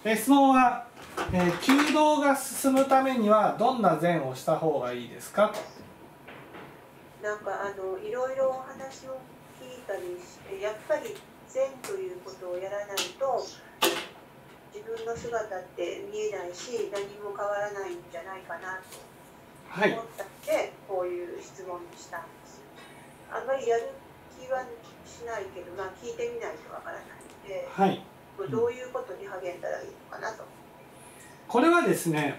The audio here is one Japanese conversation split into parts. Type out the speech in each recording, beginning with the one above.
質問は、弓道が進むためにはどんな禅をした方がいいですか？ なんかいろいろお話を聞いたりして、やっぱり禅ということをやらないと自分の姿って見えないし、何も変わらないんじゃないかなと思ったので、こういう質問にしたんです。あんまりやる気はしないけど、まあ、聞いてみないとわからないので、 はい、 どういうことに励んだらいいのかなと。 これはですね、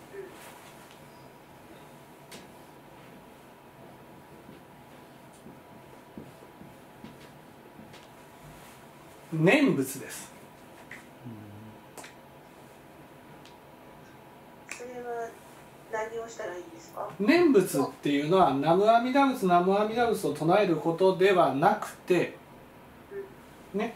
念仏です。 それは何をしたらいいんですか？ 念仏っていうのは南無阿弥陀仏南無阿弥陀仏を唱えることではなくてね、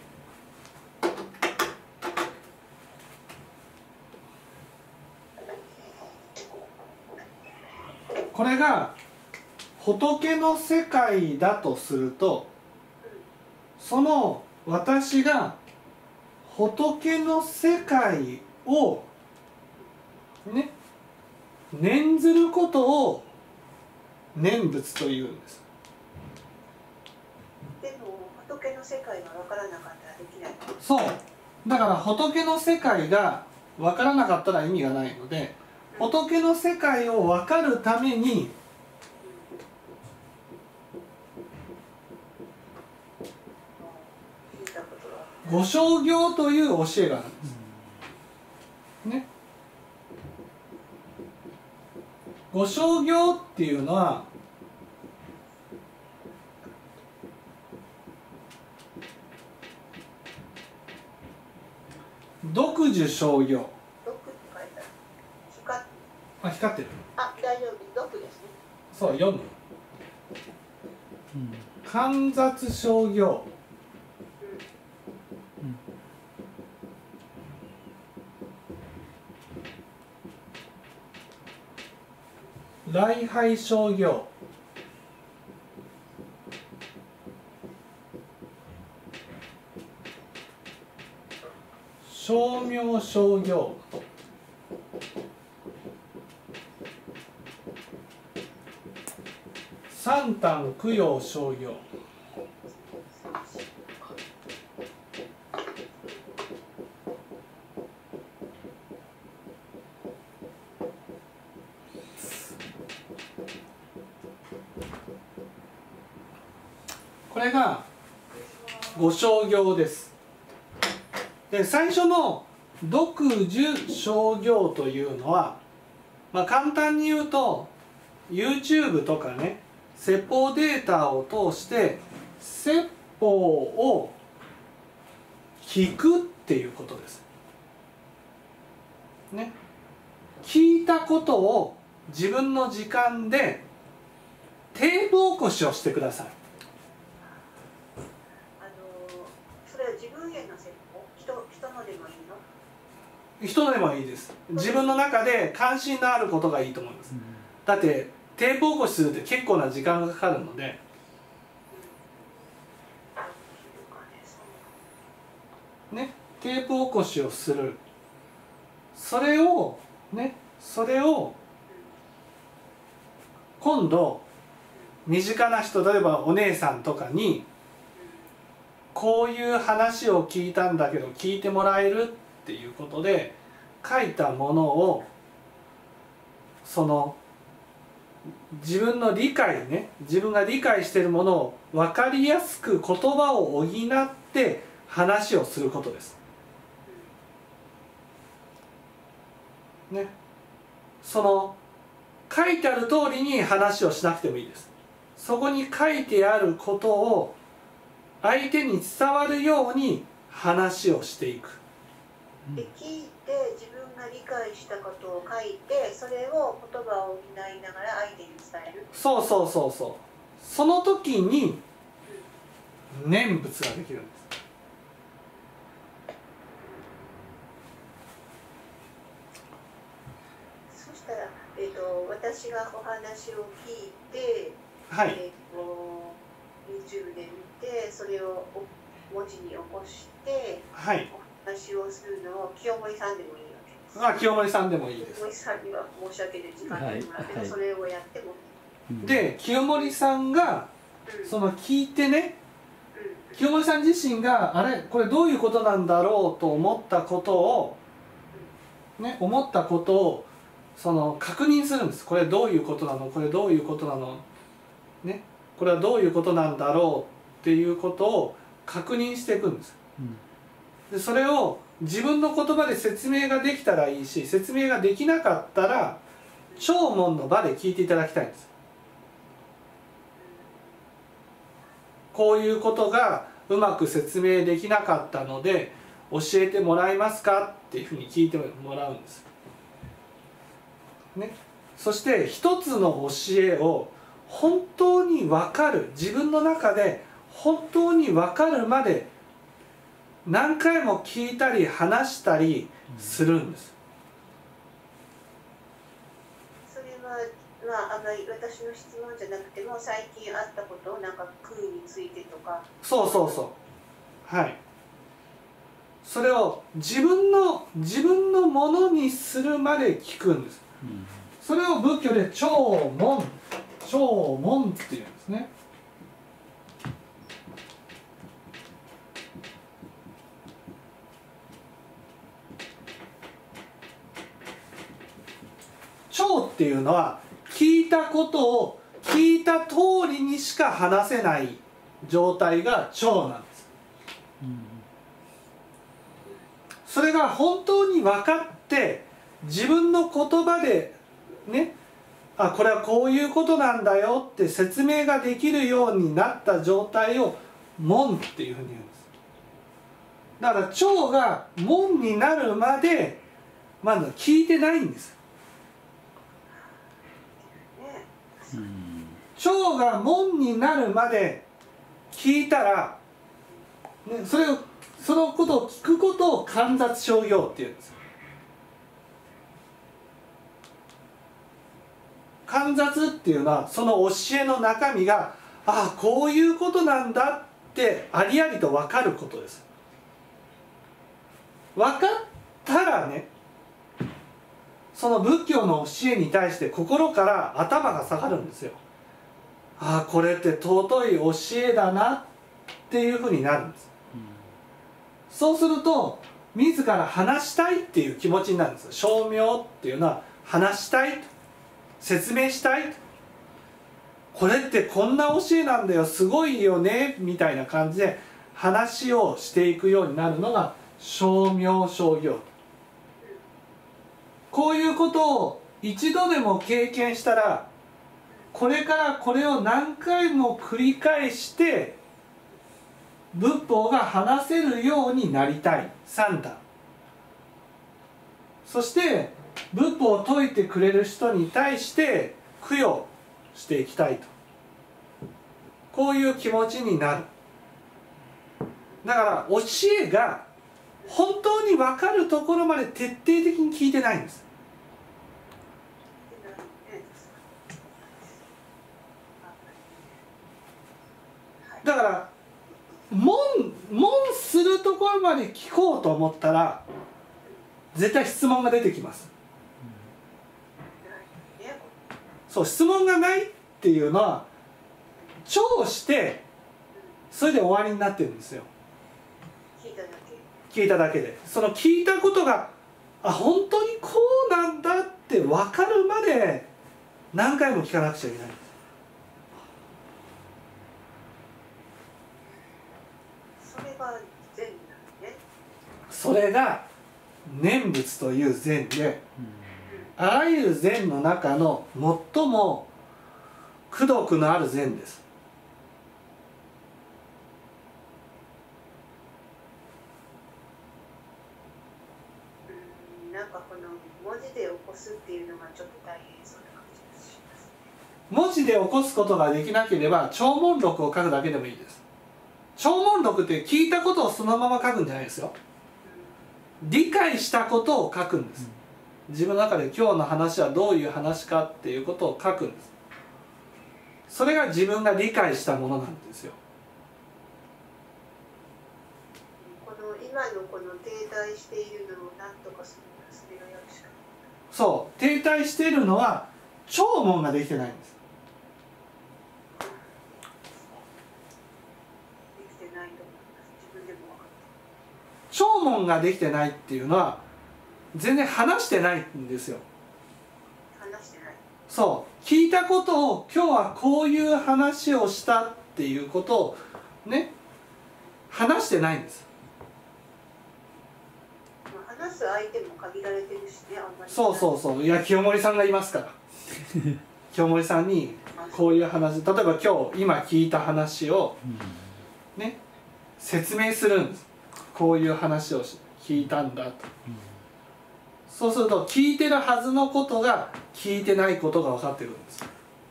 これが仏の世界だとすると、その私が仏の世界をね、念ずることを念仏というんです。 でも仏の世界が分からなかったらできない。 そうだから仏の世界が分からなかったら意味がないので、仏の世界を分かるために五正行という教えがあるんですね。五正行っていうのは独樹正行。 独って書いてある。 光ってる。 あ、大丈夫。独ですね。 そう、読む。観察正行。礼拝正行。称名正行。三旦供養正行。これが五正行です。で、最初の独樹正行というのは、まあ、簡単に言うと YouTube とかね、説法データを通して説法を聞くっていうことです。ね、聞いたことを自分の時間でテープ起こしをしてください。 それは自分への説法、人のでもいいの？ 人のでもいいです。自分の中で関心のあることがいいと思います。だってテープ起こしするって結構な時間がかかるので、ね、テープ起こしをする。それを今度身近な人、例えばお姉さんとかにこういう話を聞いたんだけど聞いてもらえるっていうことで書いたものを、その自分の理解ね、自分が理解しているものを分かりやすく言葉を補って話をすることです。ね、その書いてある通りに話をしなくてもいいです。そこに書いてあることを相手に伝わるように話をしていく。 で、聞いて自分が理解したことを書いて、それを言葉を補いながら相手に伝える。 そうそうそうそう。その時に念仏ができるんです。 そしたら、私がお話を聞いて、 はい、 YouTube で見て、それを文字に起こして、 はい、 話をするのを清盛さんでもいいわけです。 清盛さんでもいいです。 清盛さんには申し訳ない時間取ってもらうけど、それをやってもいい。 で清盛さんがその聞いてね、清盛さん自身があれこれどういうことなんだろうと思ったことをその確認するんです。これどういうことなの、これどういうことなの、ね、これはどういうことなんだろうっていうことを確認していくんです。でそれを自分の言葉で説明ができたらいいし、説明ができなかったら聴聞の場で聞いていただきたいんです。こういうことがうまく説明できなかったので教えてもらえますかっていうふうに聞いてもらうんです、ね、そして一つの教えを本当に分かる、自分の中で本当に分かるまで何回も聞いたり話したりするんです。 それはあまり私の質問じゃなくても最近あったことをなんか空についてとか。 はい。それを自分のものにするまで聞くんです。それを仏教で聴聞っていうんですね。聴っていうのは聞いたことを聞いた通りにしか話せない状態が聴なんです。それが本当に分かって自分の言葉でね、これはこういうことなんだよって説明ができるようになった状態を聞っていうふうに言うんです。だから聴が聞になるまでまだ聞いてないんです。聴が聞になるまで聞いたら、ね、そのことを聞くことを観察商業っていうんです。観察っていうのはその教えの中身がこういうことなんだってありありと分かることです。分かったらね、その仏教の教えに対して心から頭が下がるんですよ。これって尊い教えだなっていうふうになるんです。そうすると自ら話したいっていう気持ちになるんです。称名っていうのは話したい、説明したい、これってこんな教えなんだよ、すごいよねみたいな感じで話をしていくようになるのが称名称行。こういうことを一度でも経験したら、これからこれを何回も繰り返して仏法が話せるようになりたい三段。そして仏法を説いてくれる人に対して供養していきたいと、こういう気持ちになる。だから教えが本当に分かるところまで徹底的に聞いてないんです。だから問するところまで聞こうと思ったら絶対質問が出てきます。そう、質問がないっていうのは聴してそれで終わりになってるんですよ。聞いただけで、その聞いたことが本当にこうなんだって分かるまで何回も聞かなくちゃいけないんです。それが念仏という禅で、あらゆる禅の中の最も功徳のある禅です。 なんかこの文字で起こすっていうのがちょっと大変そうな感じがしますね。 文字で起こすことができなければ聴聞録を書くだけでもいいです。聴聞録って聞いたことをそのまま書くんじゃないですよ。理解したことを書くんです。自分の中で今日の話はどういう話かっていうことを書くんです。それが自分が理解したものなんですよ。 この今のこの停滞しているのを何とかするのがそれをやるしかない。 そう停滞しているのは聴聞ができてないんです。 できてないと思います。自分でも分かってる。 聴聞ができてないっていうのは全然話してないんですよ。 話してない。 そう聞いたことを今日はこういう話をしたっていうことをね話してないんです。 まあ話す相手も限られてるしね、あんまり。 そうそうそういや清盛さんがいますから清盛さんにこういう話例えば今日今聞いた話をね説明するんです。こういう話を聞いたんだと。そうすると聞いてるはずのことが聞いてないことが分かってくるんです。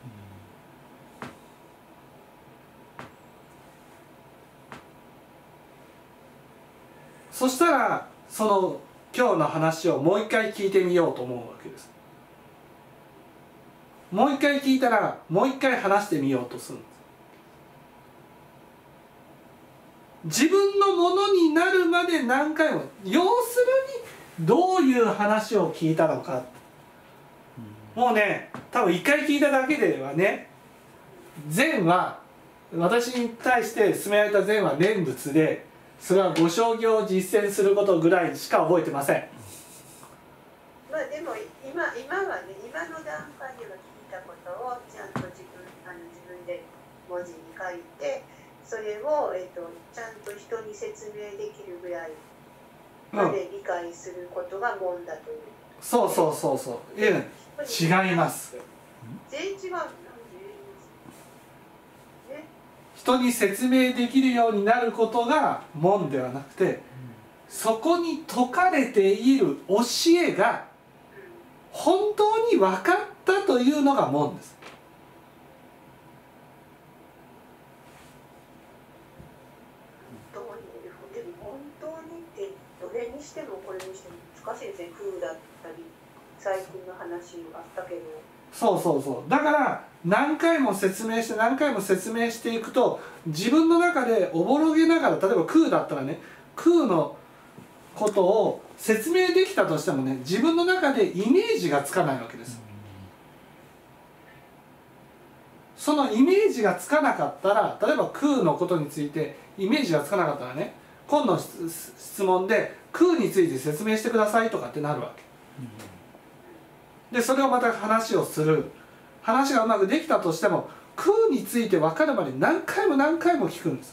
そしたらその今日の話をもう一回聞いてみようと思うわけです。もう一回聞いたらもう一回話してみようとするんです。自分のものになるまで何回も要するにどういう話を聞いたのか、もうね多分一回聞いただけではね善は私に対して勧められた善は念仏でそれはご商業を実践することぐらいしか覚えてません。 まあでも今はね今の段階では聞いたことをちゃんと自分で文字に書いてそれを、ちゃんと人に説明できるぐらいまで理解することが門だという、 そうそうそうそう、違います。 全然違う。 人に説明できるようになることが門ではなくて、そこに説かれている教えが本当に分かったというのが門です。 でも本当にってどれにしてもこれにしても難しいですね。空だったり最近の話があったけど、 そうそうそう、だから何回も説明して何回も説明していくと自分の中でおぼろげながら、例えば空だったらね空のことを説明できたとしてもね自分の中でイメージがつかないわけです。そのイメージがつかなかったら、例えば空のことについてイメージがつかなかったらね今度質問で空について説明してくださいとかってなるわけで、それをまた話をする。話がうまくできたとしても空について分かるまで何回も何回も聞くんです。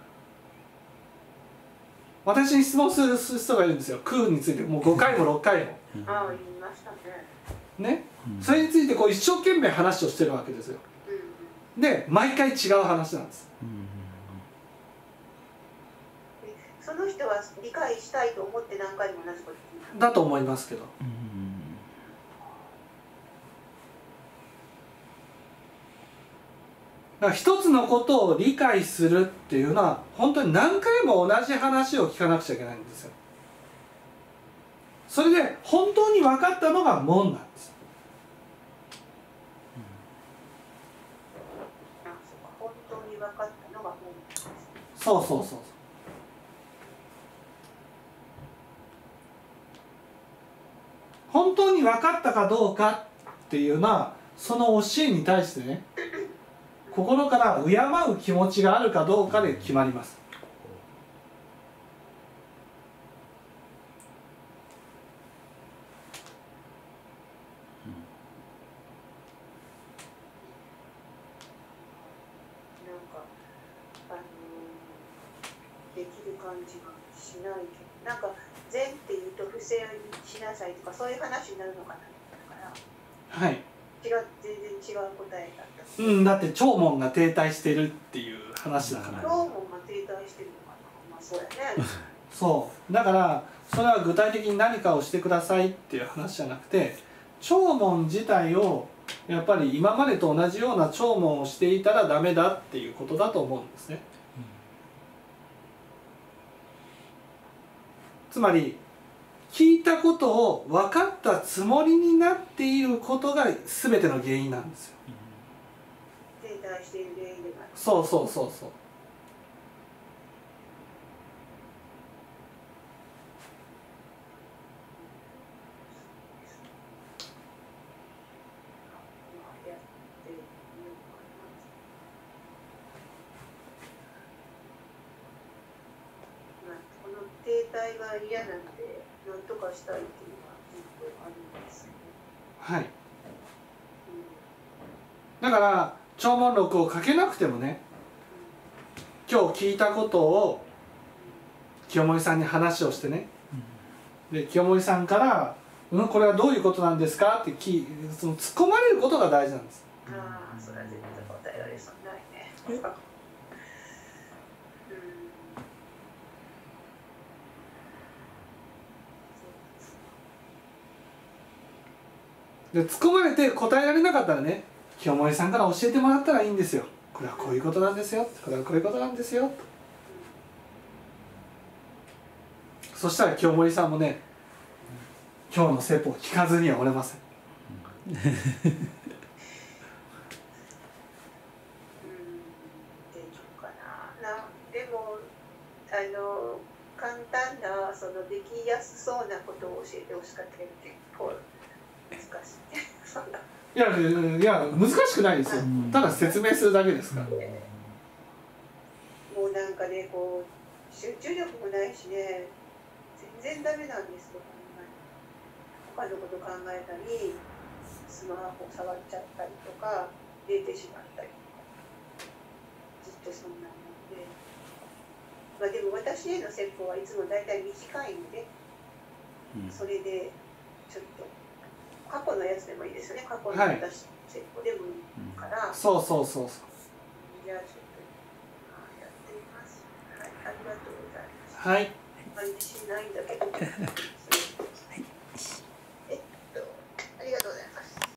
私に質問する人がいるんですよ、空についてもう5回も6回もああ言いましたね。 ね、それについてこう一生懸命話をしてるわけですよ。で毎回違う話なんです。 その人は理解したいと思って何回も同じこと聞いただと思いますけど、だから一つのことを理解するっていうのは本当に何回も同じ話を聞かなくちゃいけないんですよ。それで本当に分かったのが門なんです。 本当に分かったのが門です。 そうそうそう。本当に分かったかどうかっていうのはその教えに対してね心から敬う気持ちがあるかどうかで決まります。 なんかできる感じがしないけど、なんか善っていうと不正にしなさいとかそういう話になるのかなからはい。 全然違う答えだった。 だって聴聞が停滞してるっていう話だから。 聴聞が停滞してるのかな。まあそうやね。 そうだからそれは具体的に何かをしてくださいっていう話じゃなくて、聴聞自体をやっぱり今までと同じような聴聞をしていたらダメだっていうことだと思うんですね。つまり聞いたことを分かったつもりになっていることが全ての原因なんですよ。 停滞している原因でもある。 そうそうそうそう。 態が嫌なんでなんとかしたいっていうのはずっとあるんですけど、 はい。だから聴聞録をかけなくてもね、今日聞いたことを清盛さんに話をしてね、で清盛さんから「これはどういうことなんですか?」ってその突っ込まれることが大事なんです。 ああ、それは絶対答えられそうにないね。 で突っ込まれて答えられなかったらね、清盛さんから教えてもらったらいいんですよ。これはこういうことなんですよ、これはこういうことなんですよ。そしたら清盛さんもね、今日の説法を聞かずにはおれません。 でしょうかな。でも簡単なそのできやすそうなことを教えてほしかったけど結構難しいそんな。 いや難しくないですよ。ただ説明するだけですから。 もうなんかね、こう集中力もないしね、全然ダメなんですよ。他のこと考えたり、スマホ触っちゃったりとか、寝てしまったりとか、ずっとそんなもんで。まあでも私への説法はいつもだいたい短いので、それでちょっと過去のやつでもいいですよね。過去の私の説法でもいいから。 そうそうそうそう。 じゃあちょっとやってみます。はい、ありがとうございます。 はい。 自信ないんだけど。